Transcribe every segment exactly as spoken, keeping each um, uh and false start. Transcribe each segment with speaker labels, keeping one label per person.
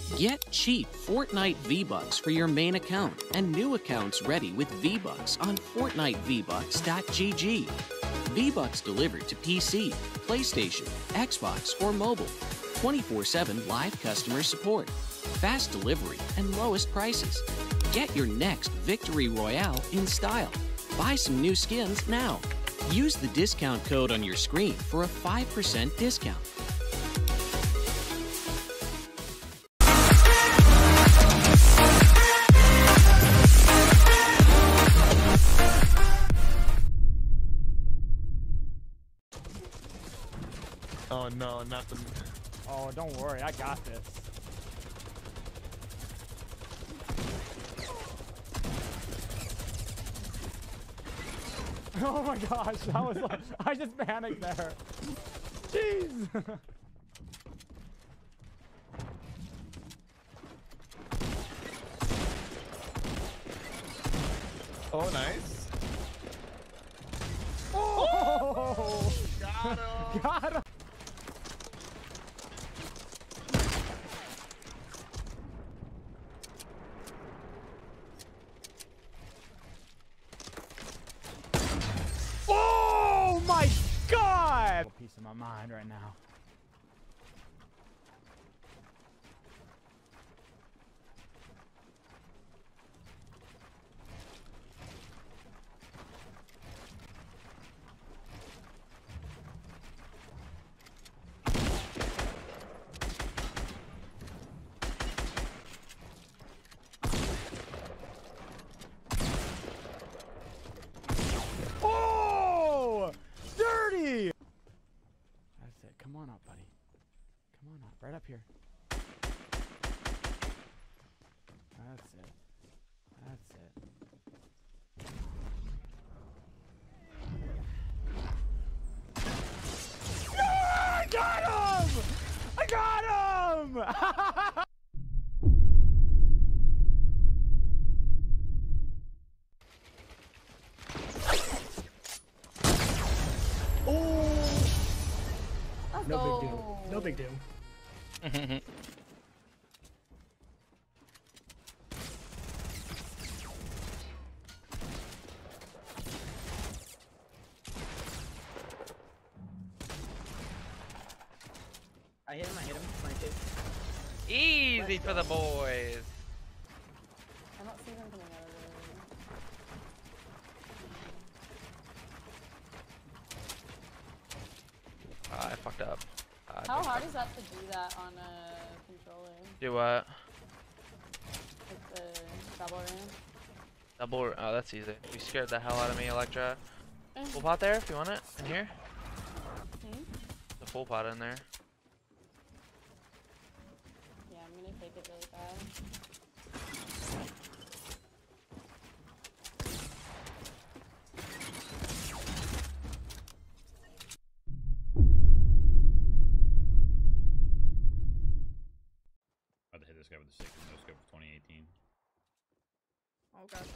Speaker 1: Get cheap Fortnite V-Bucks for your main account and new accounts ready with V-Bucks on Fortnite V Bucks dot G G. V-Bucks delivered to P C, PlayStation, Xbox, or mobile. twenty-four seven live customer support. Fast delivery and lowest prices. Get your next Victory Royale in style. Buy some new skins now. Use the discount code on your screen for a five percent discount.
Speaker 2: Oh no, nothing.
Speaker 3: Oh, don't worry, I got this. Oh my gosh, that was like, I just panicked there. Jeez.
Speaker 2: Oh, nice.
Speaker 3: Oh!
Speaker 2: Got him.
Speaker 3: Got him. Oh my God! Piece of my mind right now. That's it. Come on up, buddy. Come on up. Right up here. That's it. That's it. Yeah, I got him! I got him!
Speaker 4: No big deal. No big deal.
Speaker 5: I hit him, I hit him. twenty-two.
Speaker 6: Easy for the boys.
Speaker 7: I don't see them coming out of there.
Speaker 6: Uh, I fucked up. Uh,
Speaker 7: How hard is that to do that on a controller?
Speaker 6: Do what?
Speaker 7: Like the double ram?
Speaker 6: Double. Oh, that's easy. You scared the hell out of me, Electra. Full pot there if you want it. In here.
Speaker 7: Hmm?
Speaker 6: The full pot in there.
Speaker 7: Yeah, I'm gonna take it really fast.
Speaker 8: About to hit this guy with the six no scope of twenty eighteen.
Speaker 4: Oh god.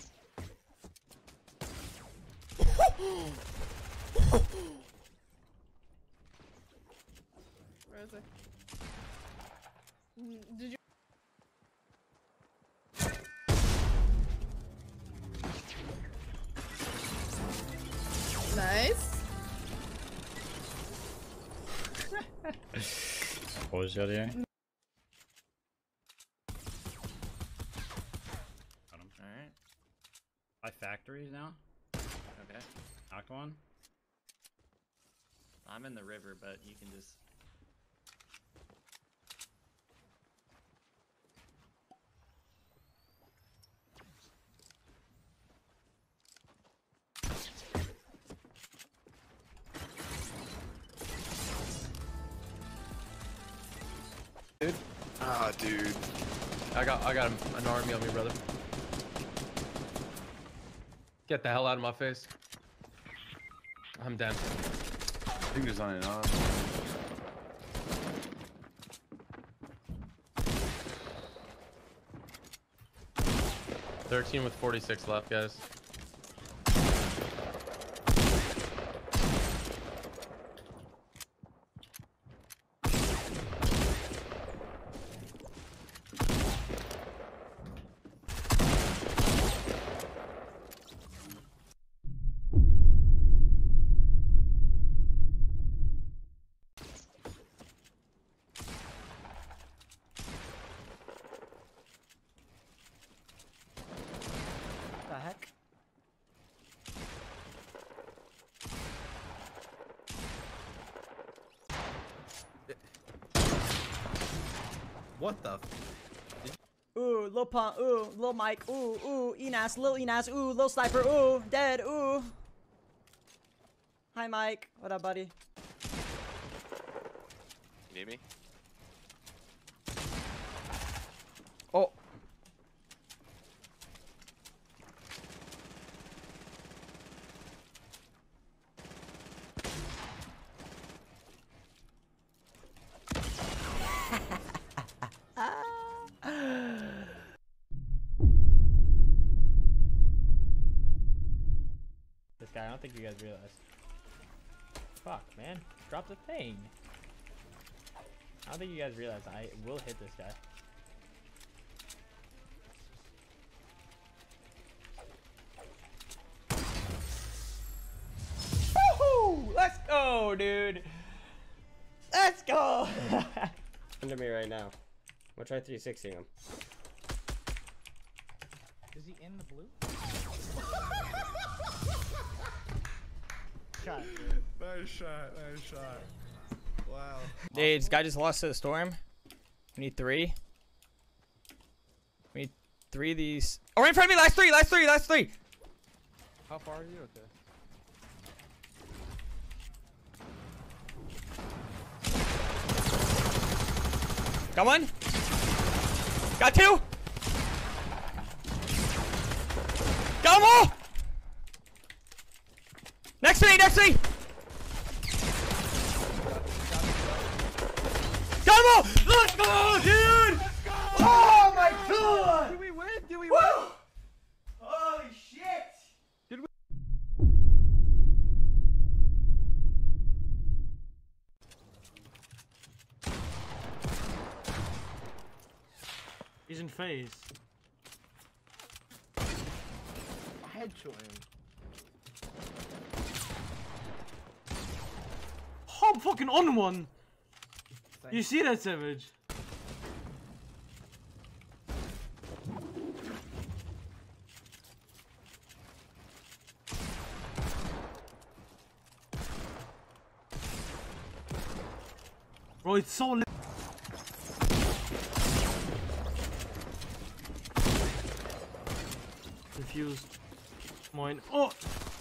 Speaker 4: Where is it? Did you? Nice.
Speaker 8: What was the other guy?
Speaker 5: Alright.
Speaker 8: Five factories now?
Speaker 5: Okay.
Speaker 8: Knocked one?
Speaker 5: I'm in the river, but you can just...
Speaker 2: Dude. Ah, dude.
Speaker 9: I got I got an army on me, brother. Get the hell out of my face. I'm dead.
Speaker 2: Fingers on it, huh?
Speaker 9: thirteen with forty-six left, guys.
Speaker 2: What the?
Speaker 10: Ooh, Lil Pump, ooh, Lil Mike, ooh, ooh, Enas, Lil Enas, ooh, Lil Sniper, ooh, dead, ooh. Hi, Mike. What up, buddy?
Speaker 11: You need me?
Speaker 10: Oh.
Speaker 3: This guy, I don't think you guys realize. Fuck, man. Drop the thing. I don't think you guys realize I will hit this guy. Woohoo! Let's go, dude! Let's go!
Speaker 10: Come to me right now. We'll try three sixty him.
Speaker 5: Is he in the blue?
Speaker 2: Shot. Nice shot. Nice shot. Wow.
Speaker 10: Dude, this guy just lost to the storm. We need three. We need three of these. Oh, right in front of me! Last three! Last three! Last three!
Speaker 2: How far are you? Okay.
Speaker 10: Got one. Got two. Got them all. Next to me, next to me. Got them all. Let's go, dude. Let's go. Oh my god.
Speaker 2: Did we win? Did we
Speaker 10: Woo!
Speaker 2: win?
Speaker 10: Holy shit.
Speaker 2: Did we?
Speaker 3: He's in phase.
Speaker 2: Headshot him.
Speaker 3: Oh, I'm fucking on one. You see that, Savage? Bro, it's so lit. Confused. Mine. Oh!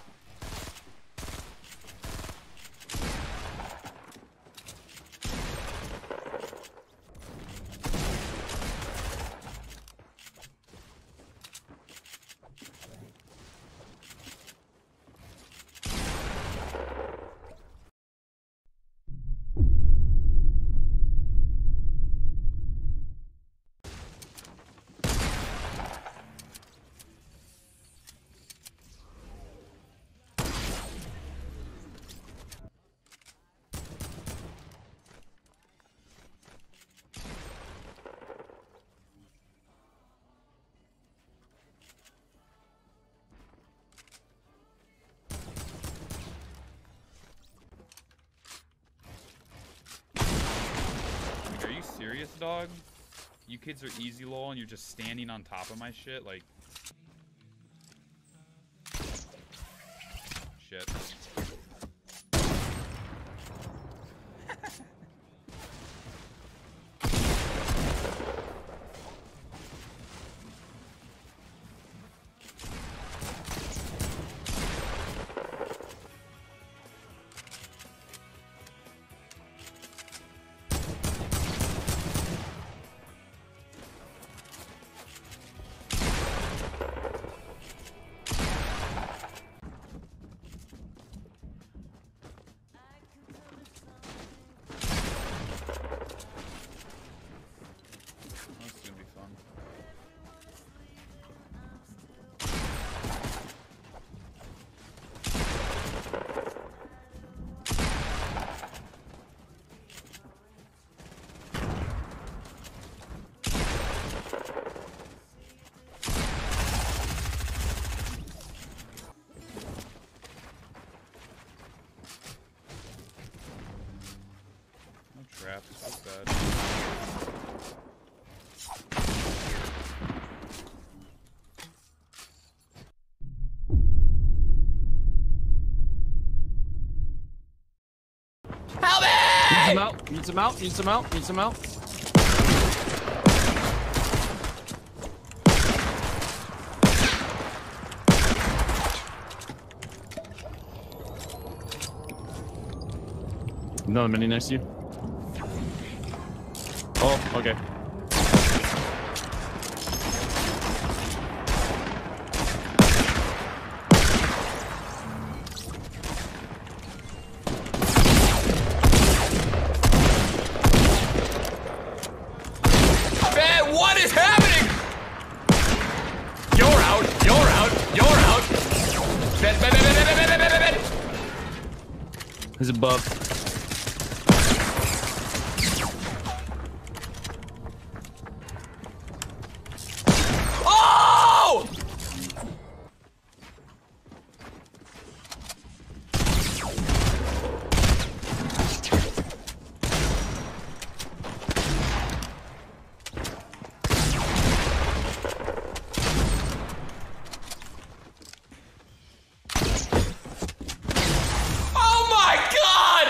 Speaker 12: Are you serious, dog? You kids are easy lol and you're just standing on top of my shit, like... Shit. Trap is so bad.
Speaker 3: Help me! Need some out, need some out, need some out, need some out.
Speaker 12: Another mini next to you. Oh, okay.
Speaker 11: Man, what is happening? You're out. You're out. You're out. Bed, bed, bed, bed, bed, bed, bed, bed, bed.
Speaker 12: He's above.
Speaker 11: Oh! Oh my God!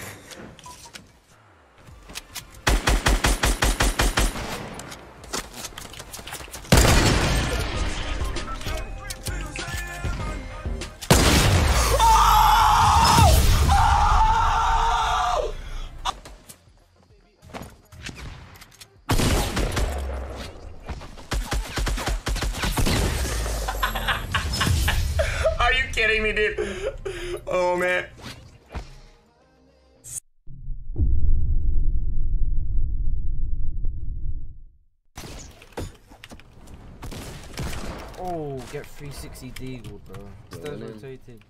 Speaker 11: Are you kidding me, dude? Oh man.
Speaker 13: Oh, get three sixty deagle, bro. Still rotated.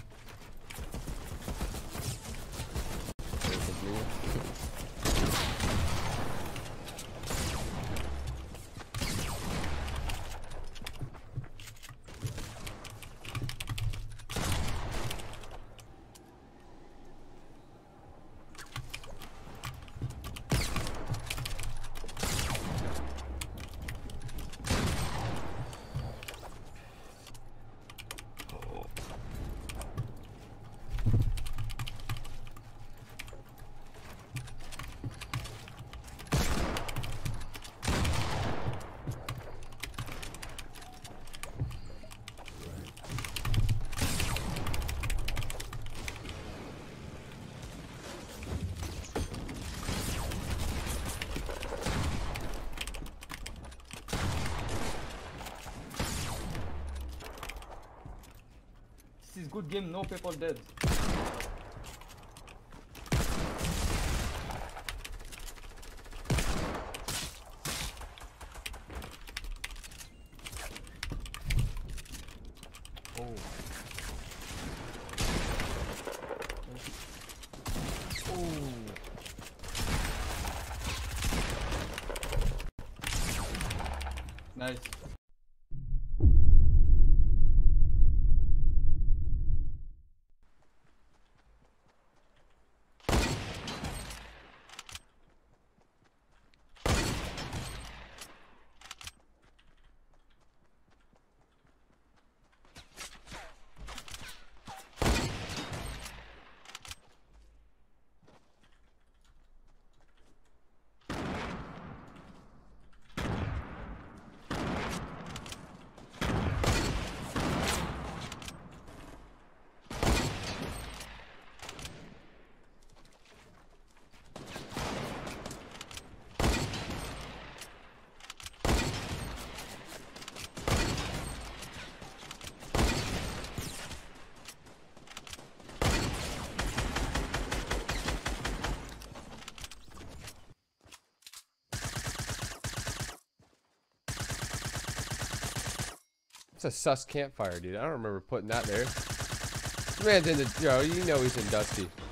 Speaker 14: This is good game, no people dead.
Speaker 13: Oh. Oh.
Speaker 14: Nice.
Speaker 9: It's a sus campfire, dude. I don't remember putting that there. This man's in the, yo, you know he's in Dusty.